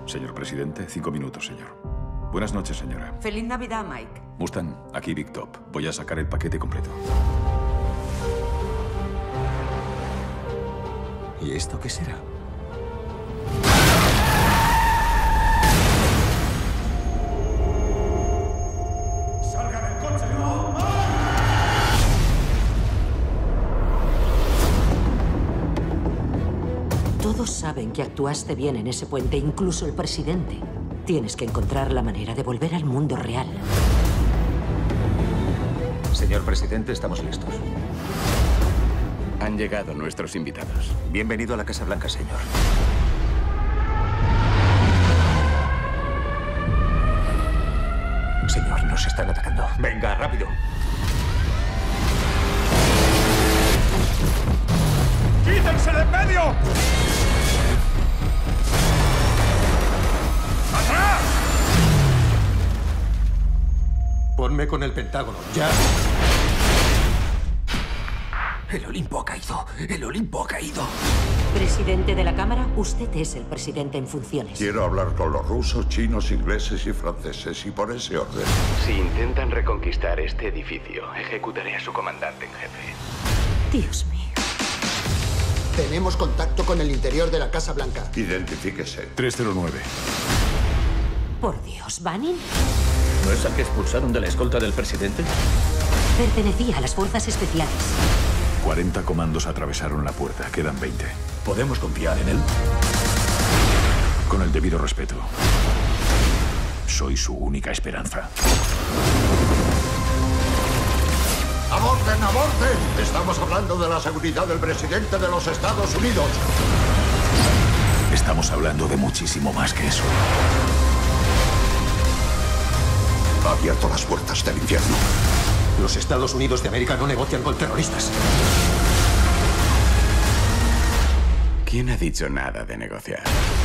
Señor presidente, 5 minutos, señor. Buenas noches, señora. Feliz Navidad, Mike. Mustang, aquí Big Top. Voy a sacar el paquete completo. ¿Y esto qué será? ¡Salga del coche! Todos saben que actuaste bien en ese puente, incluso el presidente. Tienes que encontrar la manera de volver al mundo real. Señor presidente, estamos listos. Han llegado nuestros invitados. Bienvenido a la Casa Blanca, señor. Señor, nos están atacando. Venga, rápido. ¡Quítense de en medio! ¡Atrás! Ponme con el Pentágono, ya. El Olimpo ha caído. El Olimpo ha caído. Presidente de la Cámara, usted es el presidente en funciones. Quiero hablar con los rusos, chinos, ingleses y franceses, y por ese orden. Si intentan reconquistar este edificio, ejecutaré a su comandante en jefe. Dios mío. Tenemos contacto con el interior de la Casa Blanca. Identifíquese. 309. Por Dios, ¿Banning? ¿No es al que expulsaron de la escolta del presidente? Pertenecía a las fuerzas especiales. 40 comandos atravesaron la puerta. Quedan 20. ¿Podemos confiar en él? Con el debido respeto. Soy su única esperanza. ¡Aborten, aborten! Estamos hablando de la seguridad del presidente de los Estados Unidos. Estamos hablando de muchísimo más que eso. Ha abierto las puertas del infierno. Los Estados Unidos de América no negocian con terroristas. ¿Quién ha dicho nada de negociar?